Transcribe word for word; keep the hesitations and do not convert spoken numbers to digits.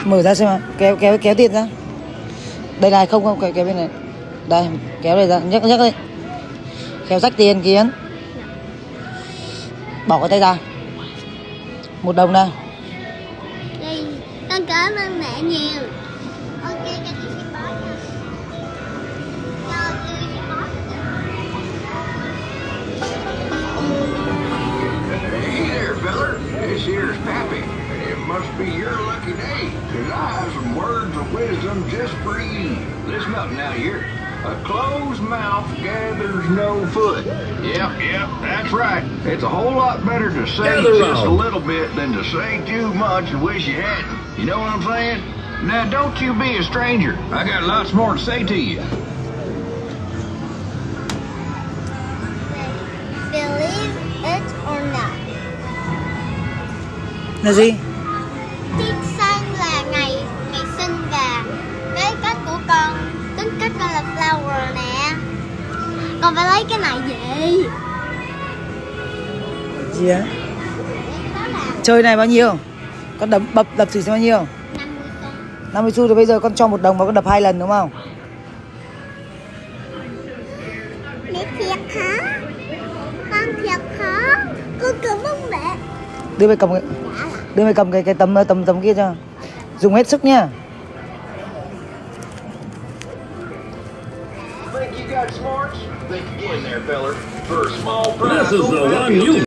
Mở ra xem mà, kéo kéo kéo tiền ra. Đây này, không không kéo, kéo bên này. Đây, kéo này ra, nhấc nhấc lên. Kéo rách tiền Kiến. Bỏ cái tay ra. Một đồng nào. Đây, con cảm ơn mẹ nhiều. Ok, cho chị sẽ bó nha. Cho chị sẽ bó. Hey there, feller. This here's Pappy. It must be your lucky day, because I have some words of wisdom just for you. Listen up now, here. A closed mouth gathers no foot. Yep, yep, that's right. It's a whole lot better to say just a little bit than to say too much and wish you hadn't. You know what I'm saying? Now, don't you be a stranger. I got lots more to say to you. Believe it or not. Là gì? Tiết sang là ngày ngày sinh và cái cách của con, tính cách con là flower nè. Con phải lấy cái này gì? Gì á? Chơi này bao nhiêu? Con đập bập đập xỉ bao nhiêu? năm mươi xu. năm mươi xu thì bây giờ con cho một đồng và con đập hai lần đúng không? Mẹ thiệt hả? Con thiệt hả? Con cảm ơn mẹ. Đưa mày cầm cái, đưa mày cầm cái cái tấm tấm tấm kia cho. Dùng hết sức nhá. Think you got smarts? Think again there, feller. For a small price, This is the one you